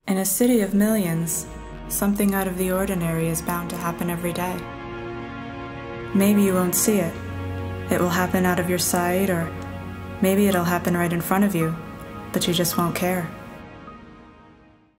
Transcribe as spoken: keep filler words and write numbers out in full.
In a city of millions, something out of the ordinary is bound to happen every day. Maybe you won't see it. It will happen out of your sight, or maybe it'll happen right in front of you, but you just won't care.